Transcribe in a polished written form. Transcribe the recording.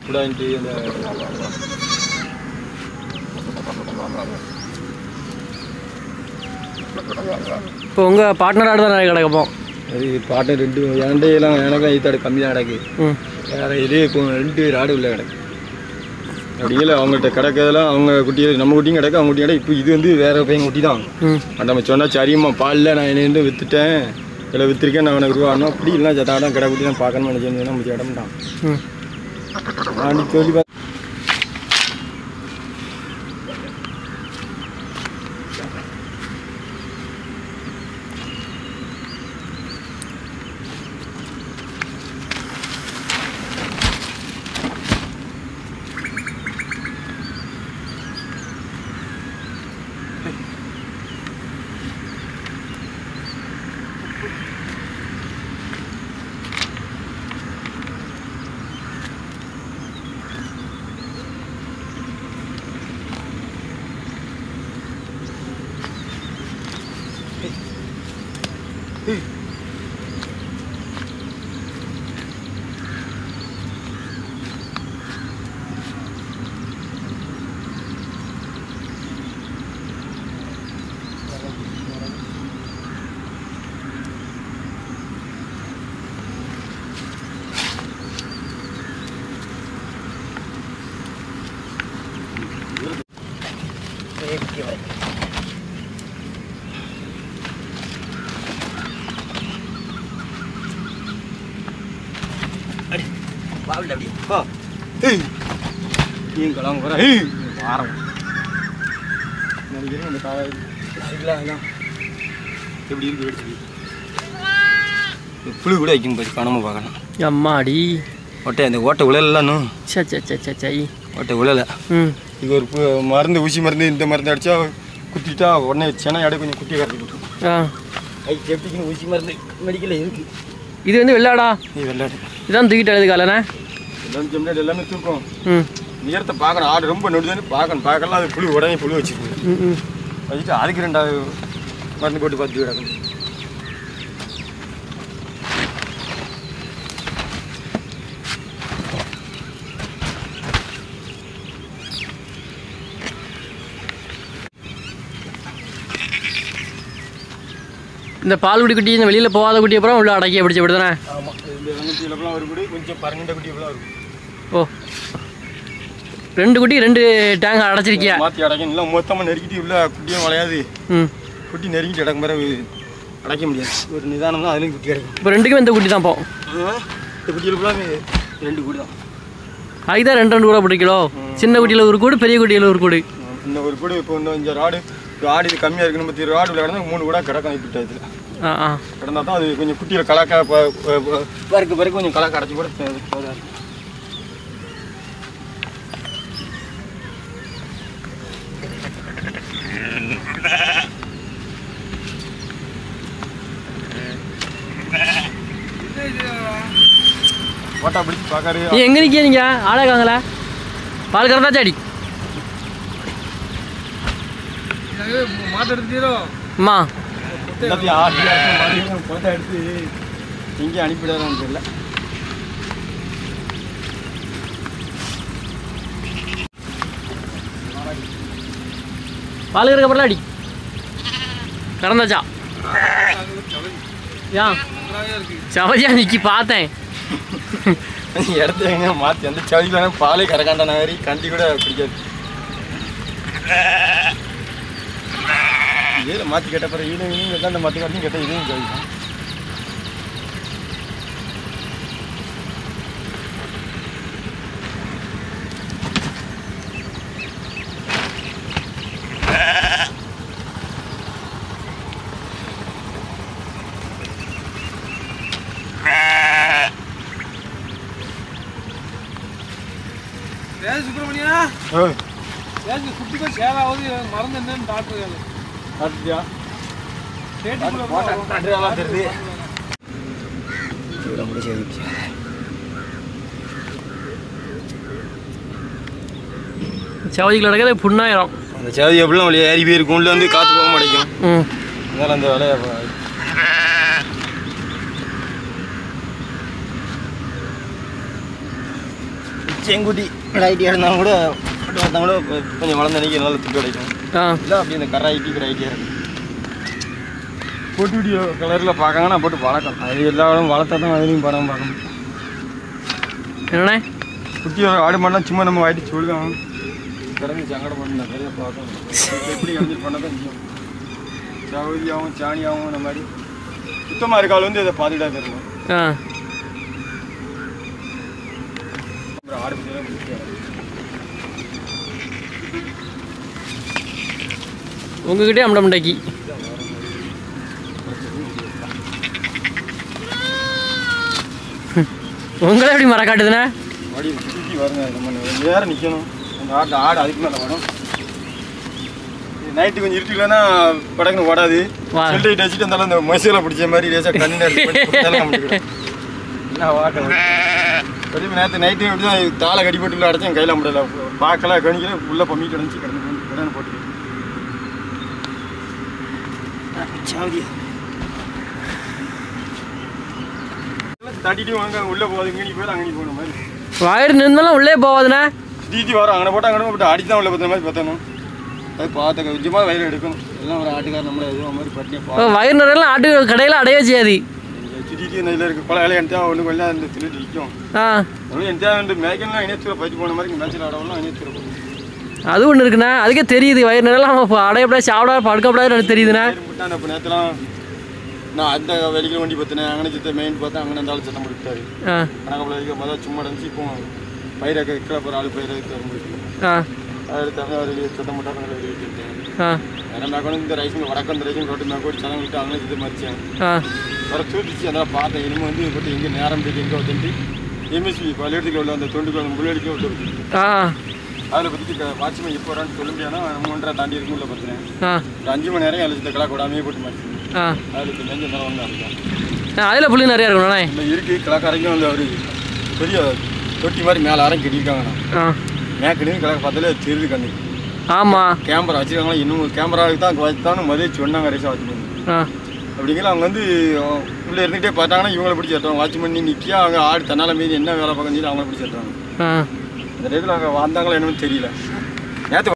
கூடாண்டி அந்த இப்போ உங்கள் பார்ட்னர் ஆடு தான் நிறைய கிடக்கப்போம். அது பார்ட்னர் 2 என்டையெல்லாம் எனக்கும் ஈத்தாடு கம்மி தான் கிடக்கு. வேறு இதே இப்போ 2 ஆடு உள்ள கிடக்கு. அப்படியே அவங்கள்ட்ட கிடக்கிறதெல்லாம் அவங்க குட்டியை நம்ம குட்டியும் கிடக்கு அவங்க குட்டியும் கிடக்கு. இப்போ இது வந்து வேற பையன் குட்டி தான். நம்ம சொன்னால் சரிம்மா பாலில் நான் என்ன விற்றுட்டேன் இதில் விற்றுருக்கேன் நான் உனக்கு ரூபாணும் அப்படி இல்லைனா ஜட்டாடம் கடை குட்டி தான் பார்க்கணும்னு நினச்சேன் நம்ம இடம் தான் நான் சொல்லி நீங்களாம் வர வாரம் நினைக்கிறேன் அந்த காலையில் எப்படி இருக்கு வெடிச்சு புளி கூட வைக்கணும் போய் காணாமல் பார்க்கணும். அம்மாடி ஒட்டை அந்த ஓட்டை உழலாம் சை ஓட்டை உழலை. இது ஒரு மருந்து ஊசி மருந்து இந்த மருந்து அடித்தா குத்திட்டா உடனே சென்னை இடம் கொஞ்சம் குட்டியை கறந்து விட்டுரும். அது சேஃப்டிக்குன்னு ஊசி மருந்து மெடிக்கலில் இருக்குது. இது வந்து வெள்ளாடா? இது வெள்ளாடு இதான் தூக்கிட்டு எழுது காலண்ணே எல்லாம் செம்டாடு எல்லாமே தூக்கும். நேரத்தை பார்க்கணும் ஆடு ரொம்ப நொடுதானே பார்க்கலாம் அது புழு உடனே புழு வச்சுருக்கணும் வச்சுட்டு அதுக்கு 2வது மருந்து போட்டு பார்த்து கிடக்கணும். இந்த பால்குடி குட்டி இந்த வெளியில் போகாத குட்டி அப்புறம் உள்ள அடக்கி பிடிச்சி விடுதானே? ஆமாம் இந்த வெங்கச்சியிலலாம் ஒரு குடி கொஞ்சம் பரங்கிட்ட குட்டி எவ்வளோ இருக்கும். ஓ 2 குட்டி 2 டேங்க் அடைச்சிருக்கியா? மாற்றி அடைக்கணும் இல்லை மொத்தமாக நெருக்கிட்டு உள்ள குட்டியும் வளையாது. குட்டி நெருக்கிட்டு அடக்கும் பிறகு அடைக்க முடியாது. ஒரு நிதானம் தான் அதுலேயும் குட்டி கிடைக்கும். இப்போ 2க்குமே இந்த குட்டி தான் போகும். இந்த குட்டியில் ஃபுல்லாக 2 கூடு தான். அதுதான் 2 கூட பிடிக்கலோ? சின்ன குட்டியில் ஒரு கூடு பெரிய குட்டியில் ஒரு கூடு. இந்த ஒரு கூடு இப்போ இன்னும் 5 ஆடு ஆடு இது கம்மியாக இருக்குது. 30 ஆடு விளையாடுனா 3 கூட கிடக்கும். இப்போ இதில் கிடந்தா தான் அது கொஞ்சம் குட்டியில் கலக்க பிறகு கொஞ்சம் கலக்க அடைச்சி கூட போதாக இருக்கும். ஓட்டா பிடிச்சி பார்க்காரு. நீ எங்கே நிற்கிய நீங்கள் ஆளாக்காங்களா? பால் கறந்தாச்சா அடி மாட்டை எடுத்துட்டீரோ அம்மா எல்லாத்தையும் ஆடி போட்டோ எடுத்து எங்கேயும் அனுப்பிடாதான்னு தெரியல. பால் கறக்க பரல அடி கறந்தாச்சா? ஏன் சவதியா நிற்கி பார்த்தேன். இடத்த எங்க மாற்றி அந்த சவதிக்கு வேணா பாலே கறக்காண்டா நகரி கண்டி கூட பிடிக்காது. இதில் மாற்றி கேட்ட பிறகு ஈவினிங் எல்லாம் அந்த மற்ற காட்டியும் கேட்டால் இதையும் சவதிதான். சுப்பிரமணியா குட்டிக்கும் சேவாவது மறந்து என்னன்னு டாக்டர் பார்த்துட்டியா? தெரியுது சவதிக்கு நடக்கிறது புண்ணாயிரம். அந்த சவதி எப்படிலாம் வழியாக ஏறி போயிருக்கும். உள்ள வந்து காற்று போக மாட்டேங்கும். அதனால் அந்த வேலையை செங்குட்டி ரைட்டி இருந்தாலும் கூட பார்த்தா கூட கொஞ்சம் வளர்ந்த அன்றைக்கி நல்லா துட்டு கிடைக்கும். இல்லை அப்படி இந்த கரை ஐட்டியாக இருக்கும். போட்டு வீடியோ கலரில் பார்க்காங்கன்னா போட்டு வளர்க்கணும். அது எல்லா இடமும் வளர்த்தா தான் அதுலேயும் படம் பார்க்கணும். என்னண்ணே குட்டி ஆடு மாடலாம் சும்மா நம்ம வாயிட்டு சொல்லுவோம். கிடந்து சங்கடம் பண்ண நிறைய பார்க்கணும். எப்படி வந்து பண்ண தான் செய்யும். சவுதியாகவும் சாணியாகவும் இந்த மாதிரி சுத்தமாக இருக்காள் வந்து இதை பார்த்துக்கிட்டா தெரியணும். ஆடு பற்றியெல்லாம் முடியாது. உங்ககிட்டே அம்டம்டாக்கி உங்களே எப்படி மரம் காட்டுதுண்ணே? மடி சுற்றி வருங்க. நம்ம நேரம் நிற்கணும். அந்த ஆடு அதுக்கு மேலே வரும். நைட்டு கொஞ்சம் இருட்டுலன்னா படக்குன்னு ஓடாது. செல்லைட்டு வச்சுட்டு இருந்தாலும் அந்த மசூலை பிடிச்ச மாதிரி லேசாக கண்ணு என்ன வாட்டம் பெரிய நேரத்து நைட்டு எப்படி தான் தாளை கடிப்பட்டு உள்ள அடைச்சி கையில் முடியல. பார்க்கலாம் கணிக்கல உள்ளே பம்மி கிடந்துச்சு கிடந்து போட்டு சாவதியா தட்டிட்டு வாங்க உள்ளே போகாது. இங்கே போய் அங்கே போன மாதிரி வயிறு நின்றாலும் உள்ளே போகாதுண்ணே. தீத்தி வரும். அங்கே போட்டு அங்கே போட்டு அடிச்சு தான் உள்ள பார்த்த மாதிரி பார்த்தணும். அது பார்த்த கொஞ்சமாக வயிறு எடுக்கணும். எல்லாம் ஒரு ஆட்டுக்கார நம்மளே எதுவும் மாதிரி பட்டியாக வயிறு நிறையெல்லாம் ஆட்டு கடையில் அடையவே செய்யாது. சுற்றி நெல்லில் இருக்குது பல வேலை என்கிட்ட ஒன்று கொஞ்சம் அந்த திருட்டு விற்கும். அதுவும் என்கிட்ட வந்து மேய்க்கலாம் இணையத்தில் பயிற்சி போன மாதிரி மேய்ச்சல் ஆடவெல்லாம் இணையத்தில் போகும். அது ஒன்று இருக்குண்ணா. அதுக்கே தெரியுது வயிறு நிறையெல்லாம் அடையப்படாது சாப்பிடாது படுக்கப்படாது தெரியுதுண்ணா. இப்போ நேரத்துலாம் நான் அந்த வெளிக்கிற வண்டி பார்த்தினேன். அங்கே சித்த மெயின் பார்த்தேன். அங்கே இருந்தாலும் சத்தம் முடித்தாரு. கணக்கப்படாது மொதல் சும்மா இருந்துச்சு. இப்போ பயிரை கீழே போகிற ஆள் பயிரை அது தமிழ் வெளியே சத்தம் போட்டால் நாங்கள் வெளியே வச்சுருக்கேன். வேறு மேற்கொண்டு இந்த ரைஸுங்க வடக்கம் இந்த ரைஸுங்க ரோட்டு மேற்கொண்டு சதம் விட்டு அங்கே சித்த மறிச்சேன். வர சூட்டிச்சு. அதெல்லாம் பார்த்தேன். இனிமேல் வந்து போட்டு எங்கே நேரம் போயிட்டு எங்கே வந்துட்டு எம்எஸ்பி பள்ளியெடுத்துக்கு உள்ள அந்த தொண்டுக்கு முள்ளடிக்க விட்டு இருக்குது. அதில் பற்றி வாட்ச்மேன் இப்போ வரான்னு சொல்ல முடியாதுன்னா 3.5 தாண்டி இருக்கும் உள்ள பார்த்துறேன். ஒரு 5 மணி நேரம் 7 கிலோ கூடாமே போட்டு மாதிரி அதில் நெஞ்ச நேரம் வந்து அப்படிதான். அதில் புள்ளி நிறையா இருக்கும்ண்ணே. இல்லை இருக்குது. கிழக்கரைக்கும் வந்து அவர் பெரிய தொட்டி மாதிரி மேலே அரையும் கட்டியிருக்காங்கண்ணா. மேக்கடி கிழக்கு பார்த்தாலே தெரியுது கண்ணு. ஆமாம் கேமரா வச்சுருக்காங்களா. இன்னும் கேமராவுக்கு தான் வச்சுதான் முதல்ல சொன்னாங்க ரேஸாக வாட்ச்மேன் அப்படிங்கிற. அவங்க வந்து உள்ளே இருந்துகிட்டே பார்த்தாங்கன்னா இவங்களை பிடிச்சி எடுத்தாங்க. வாட்ச்மேன் நிற்கியா அவங்க ஆடு தன்னால் மீதி என்ன வேலை பார்க்க அவங்கள பிடிச்சி எடுத்தாங்க. இந்த நேரத்தில் அங்கே வந்தாங்களோ என்னன்னு தெரியல. நேற்று